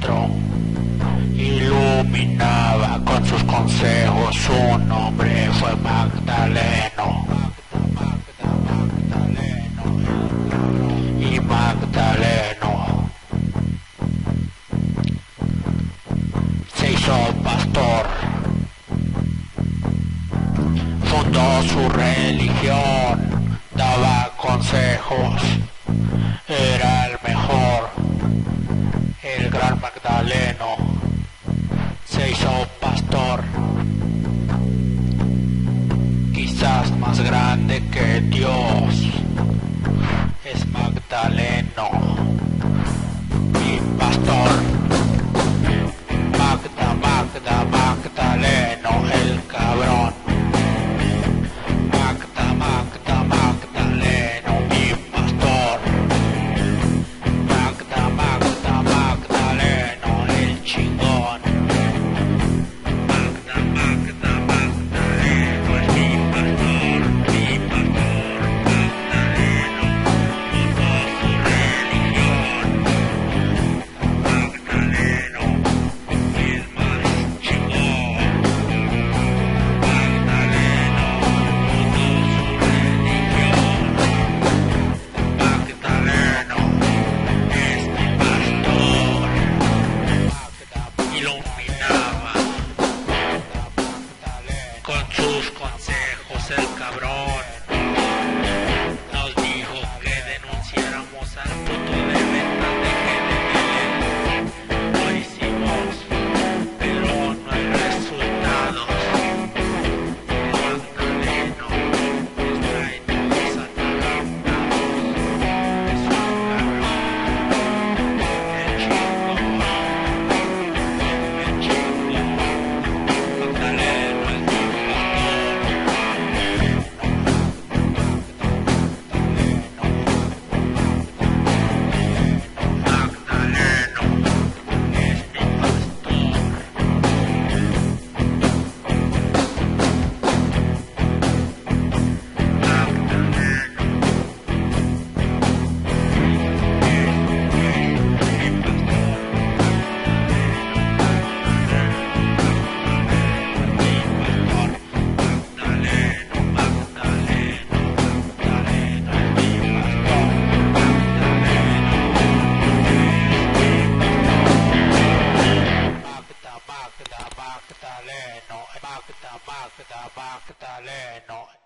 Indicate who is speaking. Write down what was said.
Speaker 1: maestro iluminaba con sus consejos, su nombre fue Magdaleno. Y Magdaleno se hizo pastor, fundó su religión, daba consejos, era el mejor, el gran Magdaleno se hizo pastor, quizás más grande que Dios, es Magdaleno, mi pastor. Magdaleno, el cabrón. Magdaleno, mi pastor. Magdaleno, el chingón. Magdaleno es mi pastor, mi pastor. Magdaleno, fundó su religión. Magdaleno es más chingón. Magdaleno fundó su religión. Magdaleno es mi pastor. Iluminaba con sus consejos el cabrón. Nos dijo que denunciáramos al puto de venta de GDL. Lo hicimos, pero no hay resultados. Magdaleno nos trae todos atacantados. Es un cabrón, el chingón, el chingón. Magdaleno es mi Magdaleno es mi pastor. Magdaleno.